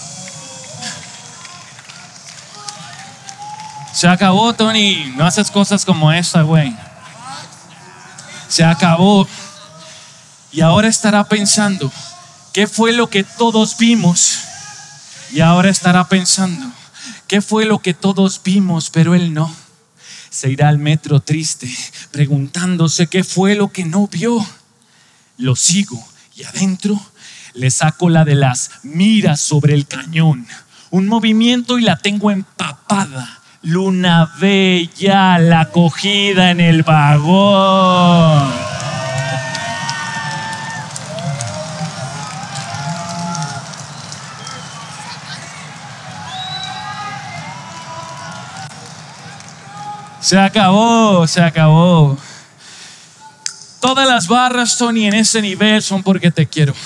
Se acabó, Tony. No haces cosas como esta, güey. Se acabó. Y ahora estará pensando, ¿qué fue lo que todos vimos? Y ahora estará pensando, ¿qué fue lo que todos vimos, pero él no? Se irá al metro triste, preguntándose qué fue lo que no vio. Lo sigo y adentro le saco la de las miras sobre el cañón. Un movimiento y la tengo empapada. Luna bella, la cogida en el vagón. Se acabó, se acabó. Todas las barras, Tony, en ese nivel son porque te quiero.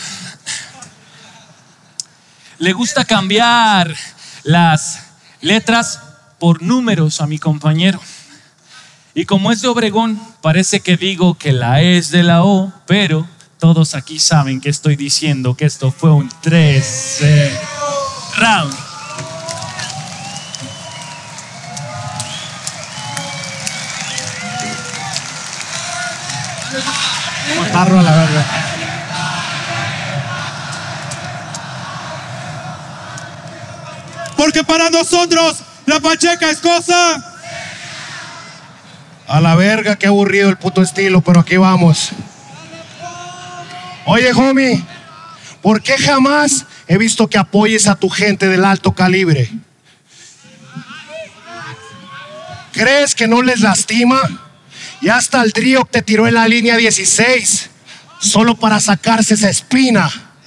Le gusta cambiar las letras por números a mi compañero. Y como es de Obregón, parece que digo que la E es de la O, pero todos aquí saben que estoy diciendo que esto fue un 13 round. Matarlo a la verga. Porque para nosotros la Pacheca es cosa. A la verga, qué aburrido el puto estilo, pero aquí vamos. Oye, homie, ¿por qué jamás he visto que apoyes a tu gente del alto calibre? ¿Crees que no les lastima? Y hasta el Drioc te tiró en la línea 16 solo para sacarse esa espina.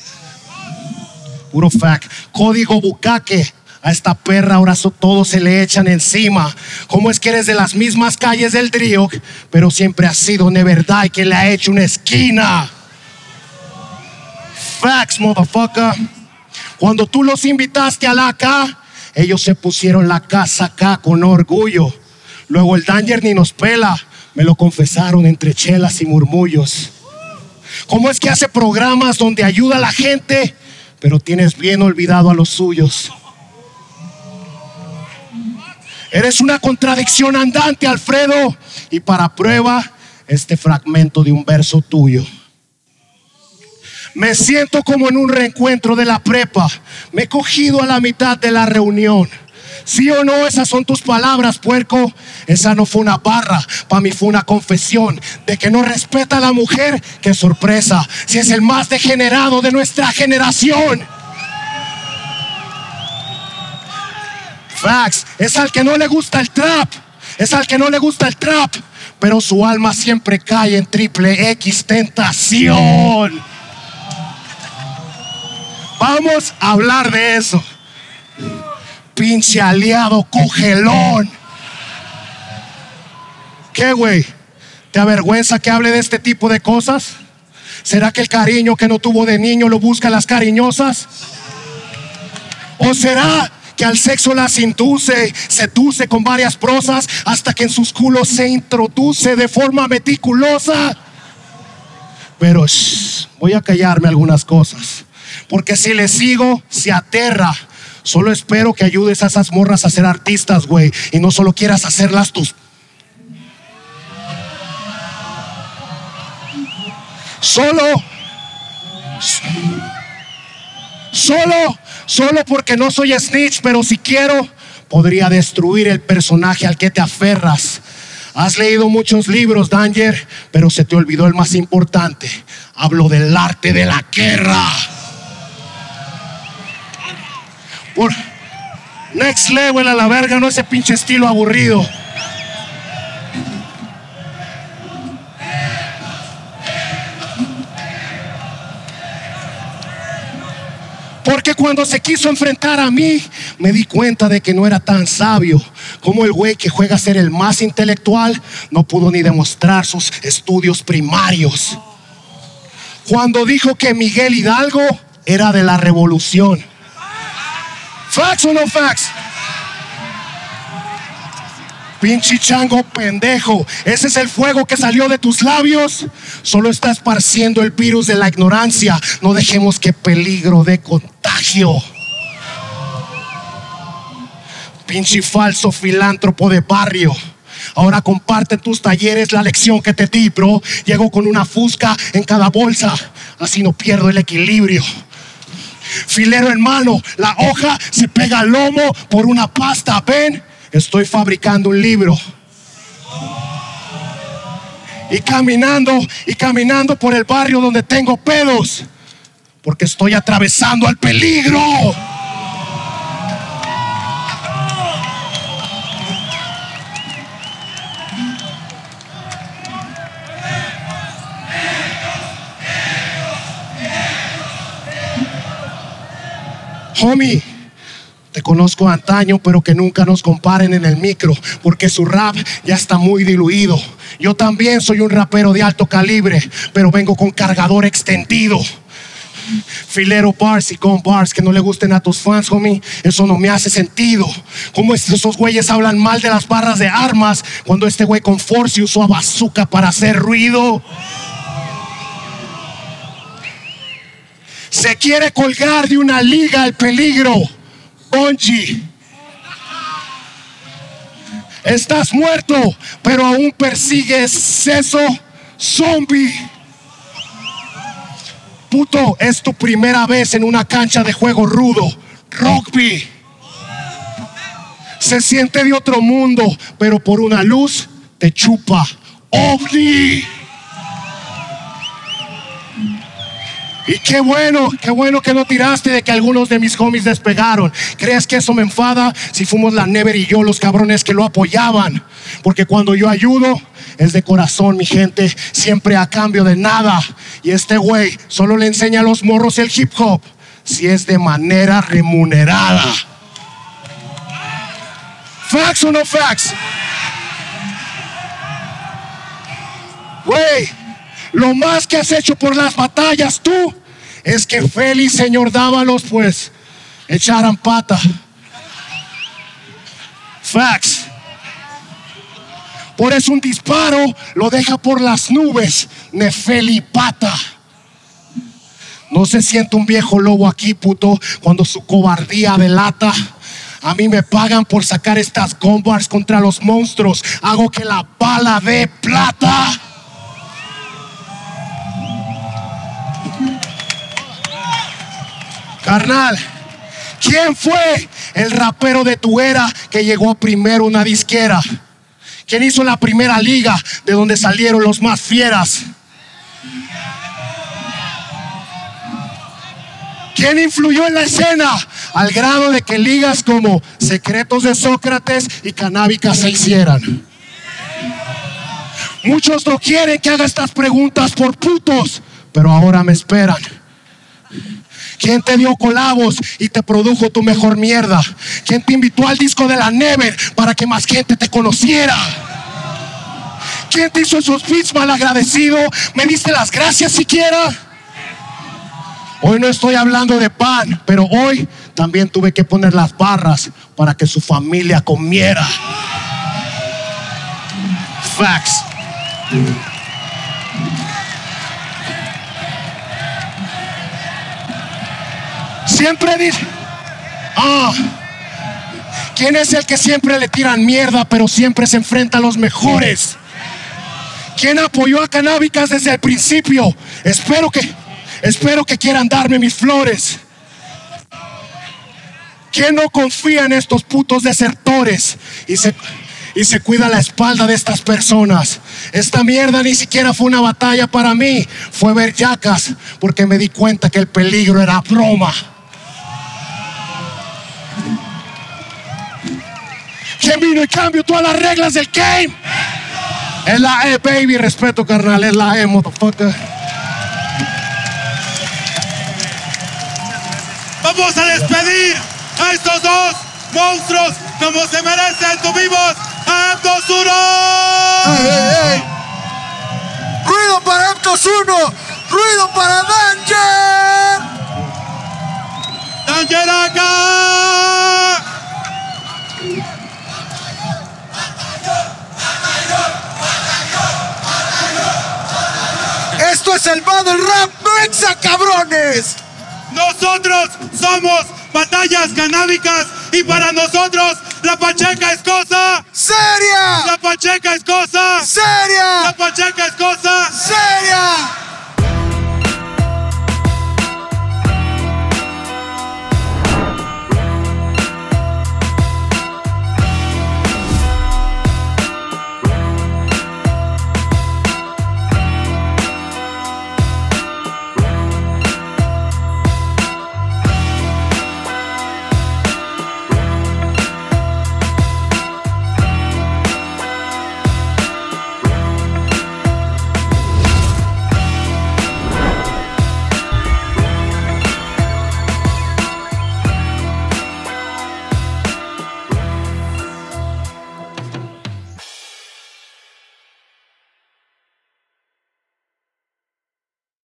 Puro fact. Código Bukake. A esta perra ahora todos se le echan encima. ¿Cómo es que eres de las mismas calles del Drioc, pero siempre has sido Neverdai que le ha hecho una esquina? Facts, motherfucker. Cuando tú los invitaste a la acá, ellos se pusieron la casa acá con orgullo. Luego el Danger ni nos pela, me lo confesaron entre chelas y murmullos. ¿Cómo es que hace programas donde ayuda a la gente, pero tienes bien olvidado a los suyos? Eres una contradicción andante, Alfredo. Y para prueba, este fragmento de un verso tuyo. Me siento como en un reencuentro de la prepa. Me he cogido a la mitad de la reunión. ¿Sí o no? Esas son tus palabras, puerco. Esa no fue una barra, para mí fue una confesión de que no respeta a la mujer. ¡Qué sorpresa! Si es el más degenerado de nuestra generación. Facts. Es al que no le gusta el trap. Es al que no le gusta el trap. Pero su alma siempre cae en triple X tentación. Vamos a hablar de eso. Pinche aliado cogelón. ¿Qué, güey? ¿Te avergüenza que hable de este tipo de cosas? ¿Será que el cariño que no tuvo de niño lo busca las cariñosas? ¿O será que al sexo las induce, seduce con varias prosas hasta que en sus culos se introduce de forma meticulosa? Pero voy a callarme algunas cosas, porque si le sigo se aterra. Solo espero que ayudes a esas morras a ser artistas, güey, y no solo quieras hacerlas tus. Solo porque no soy snitch, pero si quiero, podría destruir el personaje al que te aferras. Has leído muchos libros, Danger, pero se te olvidó el más importante. Hablo del arte de la guerra. Por next level a la verga, no ese pinche estilo aburrido. Porque cuando se quiso enfrentar a mí, me di cuenta de que no era tan sabio. Como el güey que juega a ser el más intelectual no pudo ni demostrar sus estudios primarios. Cuando dijo que Miguel Hidalgo era de la revolución. ¿Facts o no facts? Pinche chango pendejo. ¿Ese es el fuego que salió de tus labios? Solo está esparciendo el virus de la ignorancia. No dejemos que peligro de contagio. Pinche falso filántropo de barrio. Ahora comparte en tus talleres la lección que te di, bro. Llego con una fusca en cada bolsa, así no pierdo el equilibrio. Filero en mano, la hoja se pega al lomo por una pasta. Ven, estoy fabricando un libro. Y caminando por el barrio donde tengo pedos, porque estoy atravesando al peligro. Homie, te conozco de antaño, pero que nunca nos comparen en el micro, porque su rap ya está muy diluido. Yo también soy un rapero de alto calibre, pero vengo con cargador extendido. Filero bars y con bars que no le gusten a tus fans, homie, eso no me hace sentido. Como esos güeyes hablan mal de las barras de armas, cuando este güey con Force usó a bazooka para hacer ruido. Se quiere colgar de una liga al peligro. Bungie, estás muerto, pero aún persigues eso, zombie. Puto, es tu primera vez en una cancha de juego rudo. Rugby. Se siente de otro mundo, pero por una luz te chupa. OVNI. Y qué bueno que no tiraste de que algunos de mis homies despegaron. ¿Crees que eso me enfada? Si fuimos la Never y yo los cabrones que lo apoyaban. Porque cuando yo ayudo, es de corazón, mi gente, siempre a cambio de nada. Y este güey solo le enseña a los morros el hip hop si es de manera remunerada. ¿Facts o no facts? Güey, lo más que has hecho por las batallas tú es que Félix, señor Dávalos, pues echaran pata. Facts. Por eso un disparo lo deja por las nubes. Nefelipata. No se siente un viejo lobo aquí, puto, cuando su cobardía delata. A mí me pagan por sacar estas gun bars contra los monstruos. Hago que la bala dé plata. Carnal, ¿quién fue el rapero de tu era que llegó primero a una disquera? ¿Quién hizo la primera liga de donde salieron los más fieras? ¿Quién influyó en la escena al grado de que ligas como Secretos de Sócrates y Canábicas se hicieran? Muchos no quieren que haga estas preguntas por putos, pero ahora me esperan. ¿Quién te dio colabos y te produjo tu mejor mierda? ¿Quién te invitó al disco de la Never para que más gente te conociera? ¿Quién te hizo esos beats malagradecido? ¿Me diste las gracias siquiera? Hoy no estoy hablando de pan, pero hoy también tuve que poner las barras para que su familia comiera. Facts. Siempre dice, ¿quién es el que siempre le tiran mierda pero siempre se enfrenta a los mejores? ¿Quién apoyó a Canábicas desde el principio? Espero que quieran darme mis flores. ¿Quién no confía en estos putos desertores y se cuida la espalda de estas personas? Esta mierda ni siquiera fue una batalla para mí. Fue ver yacas porque me di cuenta que el peligro era broma. ¿Quién vino y cambió todas las reglas del game? Es la E, baby. Respeto, carnal. Es la E, motherfucker. Vamos a despedir a estos dos monstruos como se merecen. Tuvimos a Aptos 1. ¡Ey! ¡Ruido para Aptos 1! ¡Ruido para Danger! ¡Danger acá! ¡Esto es el Battle Rap Mexa, cabrones! Nosotros somos Batallas Canábicas y para nosotros la pacheca es cosa ¡seria! La pacheca es cosa ¡seria! La pacheca es cosa ¡seria!